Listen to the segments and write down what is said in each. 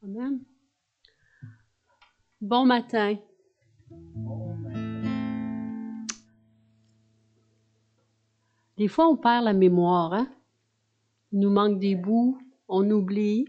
Amen. Bon matin. Des fois, on perd la mémoire, hein? Il nous manque des bouts, on oublie.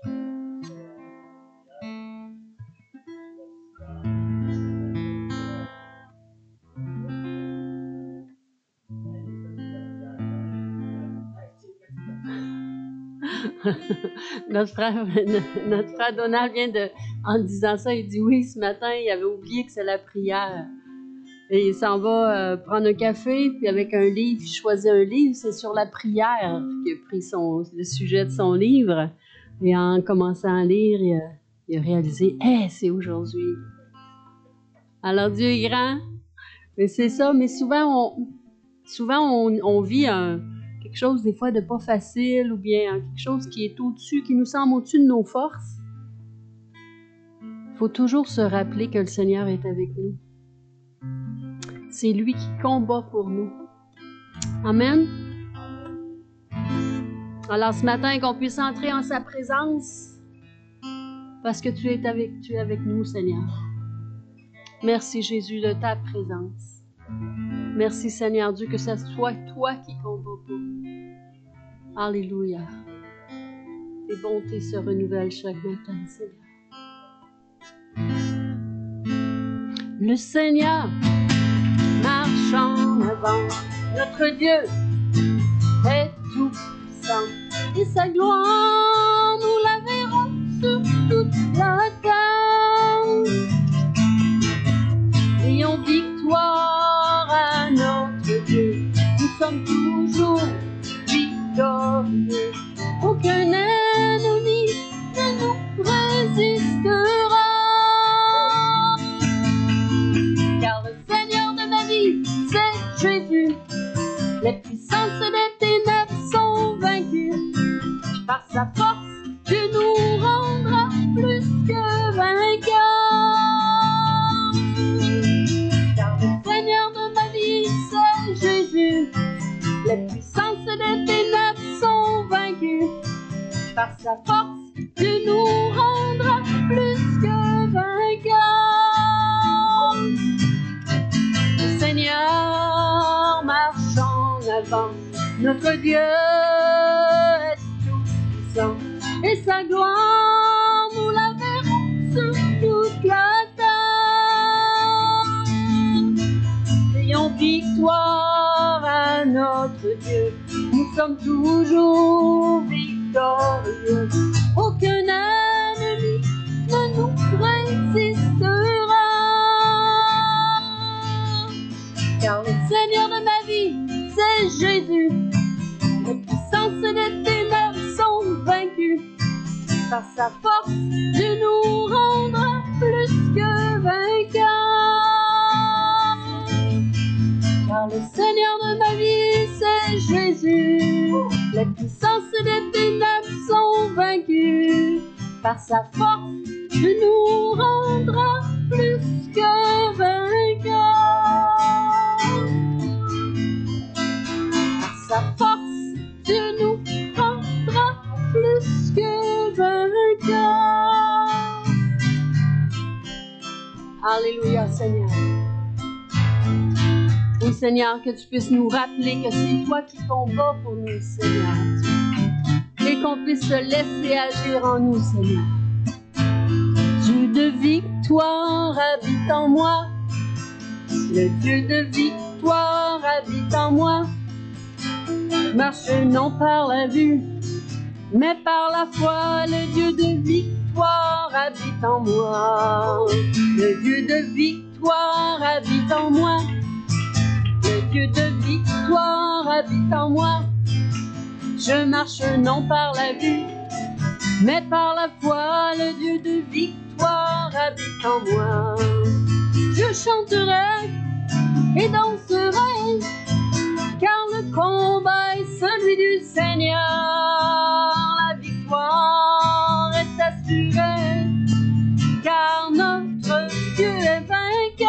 notre frère Donald vient en disant ça, il dit oui, ce matin, il avait oublié que c'est la prière. Et il s'en va prendre un café, puis avec un livre, il choisit un livre, c'est sur la prière qu'il a pris le sujet de son livre. Et en commençant à lire, il a réalisé, c'est aujourd'hui. Alors Dieu est grand, mais c'est ça, mais souvent on vit quelque chose des fois de pas facile, ou bien quelque chose qui est au-dessus, qui nous semble au-dessus de nos forces. Il faut toujours se rappeler que le Seigneur est avec nous. C'est lui qui combat pour nous. Amen. Alors ce matin, qu'on puisse entrer en sa présence, parce que tu es avec nous, Seigneur. Merci Jésus de ta présence. Merci Seigneur Dieu, que ce soit toi qui combats pour nous. Alléluia. Tes bontés se renouvellent chaque matin, Seigneur. Le Seigneur marche en avant, notre Dieu est tout puissant, et sa gloire, nous la verrons sur toute la terre. Ayons victoire à notre Dieu, nous sommes toujours victorieux, aucun ennemi ne nous résistera. Car le Seigneur de ma vie, c'est Jésus. Les puissances des ténèbres sont vaincues. Par sa force, Dieu nous rendra plus que vainqueurs. Car le Seigneur de ma vie, c'est Jésus. Les puissances des ténèbres sont vaincues. Par sa force, Dieu nous rendra plus que vainqueurs. Le Seigneur marche en avant, notre Dieu est tout puissant, et sa gloire, nous la verrons sur toute la terre. Ayons victoire à notre Dieu, nous sommes toujours victorieux, aucun ennemi ne nous résistera. Car le Seigneur de ma vie, c'est Jésus. Les puissances des ténèbres sont vaincues. Par sa force, Dieu nous rendra plus que vainqueurs. Car le Seigneur de ma vie, c'est Jésus. Les puissances des ténèbres sont vaincues. Par sa force, Dieu nous rendra plus que vainqueurs. Sa force, Dieu nous rendra plus que vainqueurs. Alléluia, Seigneur. Oui, Seigneur, que tu puisses nous rappeler que c'est toi qui combats pour nous, Seigneur. Et qu'on puisse te laisser agir en nous, Seigneur. Dieu de victoire habite en moi. Le Dieu de victoire habite en moi. Marche non par la vue, mais par la foi. Le Dieu de victoire habite en moi. Le Dieu de victoire habite en moi. Le Dieu de victoire habite en moi. Je marche non par la vue, mais par la foi. Le Dieu de victoire habite en moi. Je chanterai et danserai, car le combat est celui du Seigneur. La victoire est assurée, car notre Dieu est vainqueur.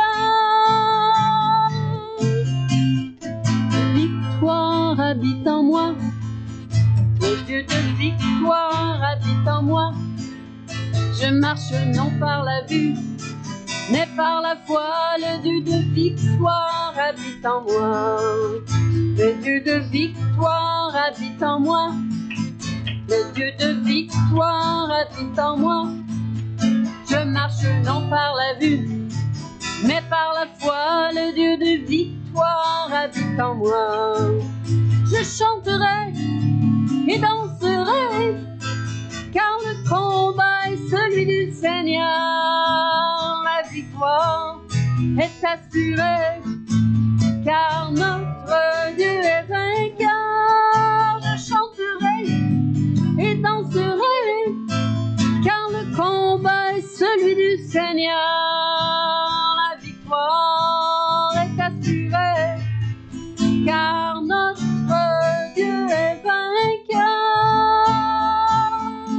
La victoire habite en moi. Le Dieu de victoire habite en moi. Je marche non par la vue, mais par la foi. Le Dieu de victoire habite en moi. Le Dieu de victoire habite en moi. Le Dieu de victoire habite en moi. Je marche non par la vue, mais par la foi. Le Dieu de victoire habite en moi. Je chanterai et danserai, car le combat est celui du Seigneur. La victoire est assurée, car notre Dieu est vainqueur. Je chanterai et danserai, car le combat est celui du Seigneur. La victoire est assurée, car notre Dieu est vainqueur.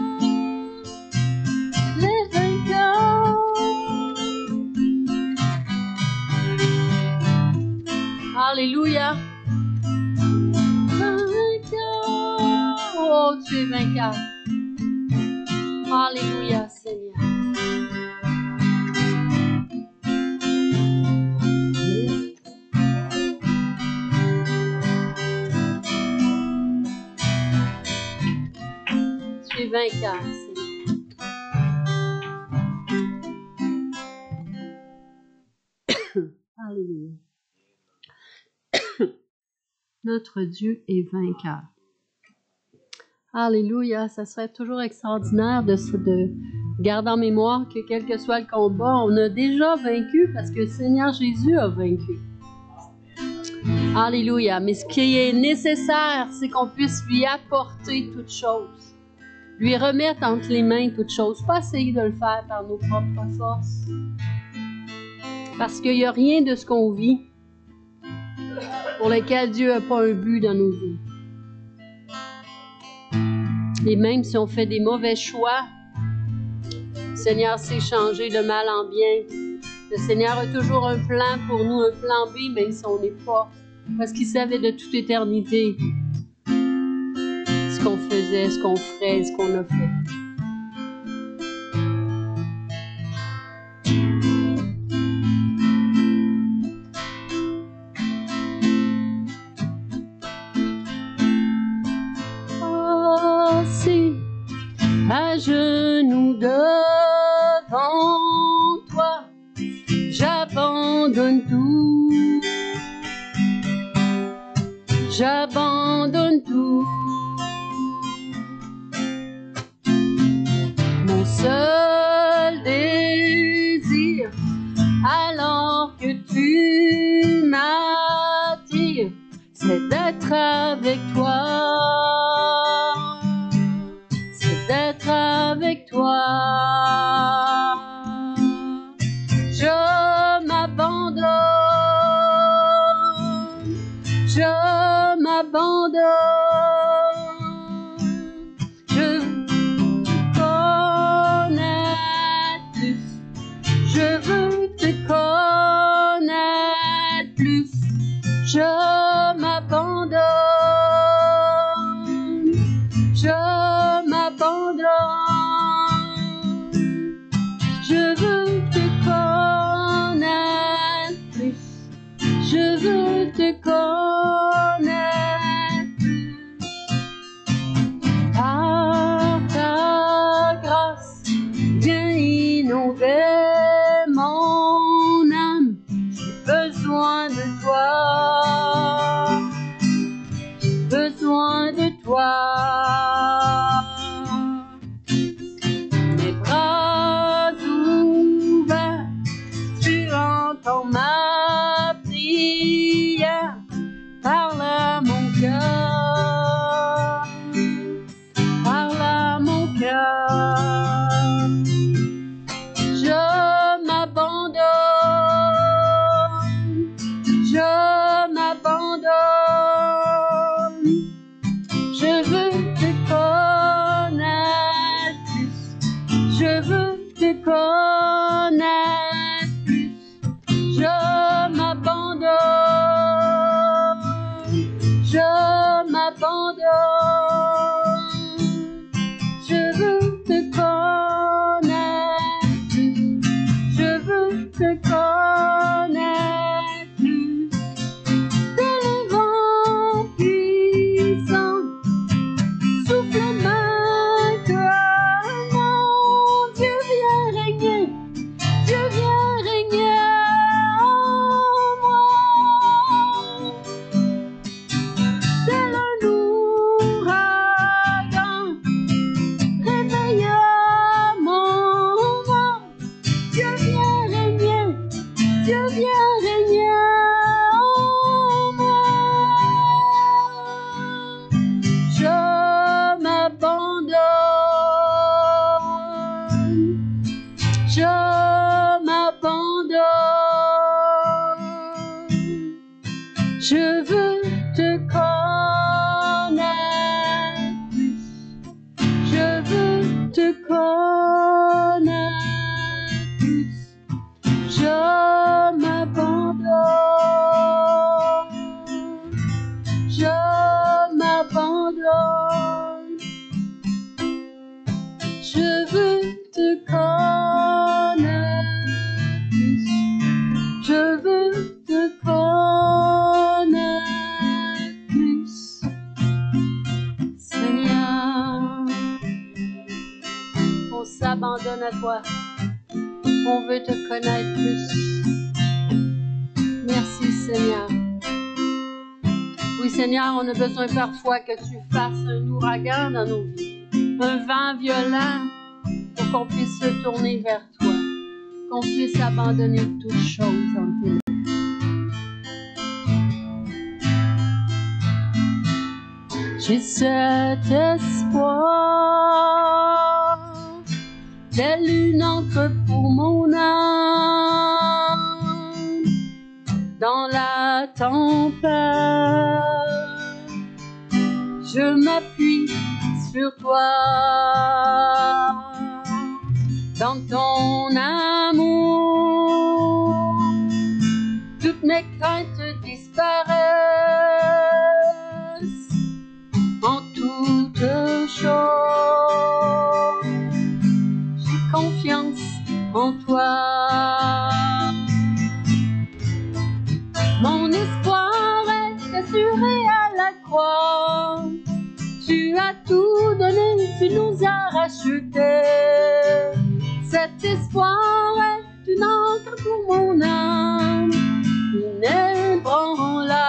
Les vainqueurs. Alléluia. Vainqueur. Oh, tu es vainqueur. Alléluia, Seigneur. Tu es vainqueur, Seigneur. Alléluia. Notre Dieu est vainqueur. Alléluia, ça serait toujours extraordinaire de garder en mémoire que quel que soit le combat, on a déjà vaincu parce que le Seigneur Jésus a vaincu. Alléluia, mais ce qui est nécessaire, c'est qu'on puisse lui apporter toutes choses, lui remettre entre les mains toutes choses, pas essayer de le faire par nos propres forces. Parce qu'il n'y a rien de ce qu'on vit pour lequel Dieu n'a pas un but dans nos vies. Et même si on fait des mauvais choix, le Seigneur sait changer le mal en bien. Le Seigneur a toujours un plan pour nous, un plan B, même si on n'est pas. Parce qu'il savait de toute éternité ce qu'on faisait, ce qu'on ferait, ce qu'on a fait. À genoux devant toi, j'abandonne tout, j'abandonne tout. Mon seul désir, alors que tu m'attires, c'est d'être avec toi. D'être avec toi. Je m'abandonne, je m'abandonne. Je veux te connaître plus, je veux te connaître plus. Je m'abandonne, je je veux te connaître plus. Je veux te connaître plus. Par ta grâce, viens inonder mon âme. J'ai besoin de toi. J'ai besoin de toi. Entends ma prière, parle à mon cœur, parle à mon cœur. Je m'abandonne, je m'abandonne. Je veux te connaître plus, je veux te connaître. Je m'abandonne, je m'abandonne, je veux te connaître. à tous. Je m'abandonne. Je m'abandonne. Je veux te connaître plus. Je veux te connaître plus. Seigneur, on s'abandonne à toi. On veut te connaître plus. Merci Seigneur. Oui Seigneur, on a besoin parfois que tu fasses un ouragan dans nos vies. Un vent violent pour qu'on puisse se tourner vers toi. Qu'on puisse abandonner toutes choses en tes mains. J'ai cet espoir, tel une encre pour mon âme, dans la tempête, je m'appuie sur toi, dans ton amour, toutes mes craintes disparaissent. En toute chose, j'ai confiance en toi. Mon espoir est assuré à la croix. Tu as tout donné, tu nous as rachetés. Cet espoir est une encre pour mon âme, inébranlable.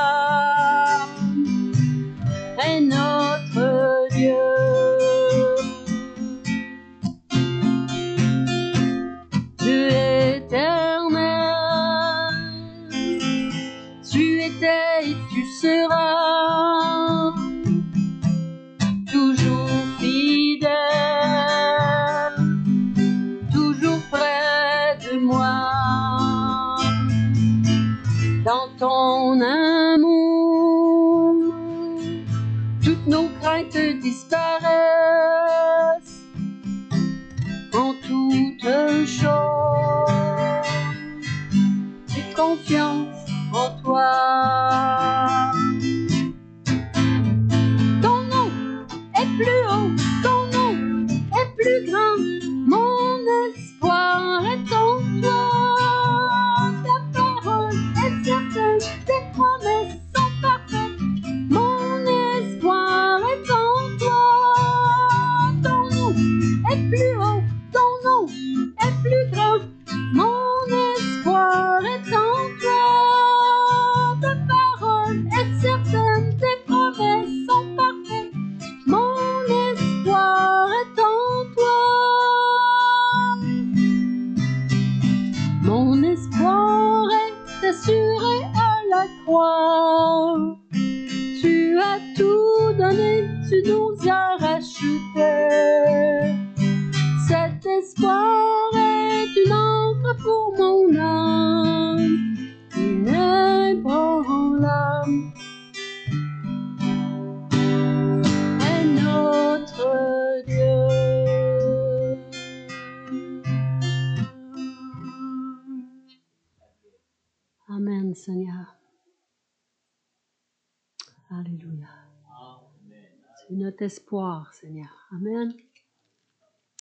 Est notre Dieu. Dieu éternel, tu étais et tu seras toujours fidèle, toujours près de moi, dans ton amour. Toutes nos craintes disparaissent. En toute chose, j'ai confiance en toi. Ton nom est plus haut, ton nom est plus grand. Mon espoir est en toi. Ta parole est certaine, tes promesses sont parfaites. Mon espoir est en toi. Ton nom est plus haut, ton nom est plus grand. Mon espoir est en toi. Ta parole est certaine, tes promesses sont parfaites. Mon espoir est en toi. Mon espoir est assuré à la croix. Tu as tout donné, tu nous as rachetés. Cet espoir est une encre pour mon âme, inébranlable. Est notre Dieu. Amen, Seigneur. Alléluia. C'est notre espoir, Seigneur. Amen.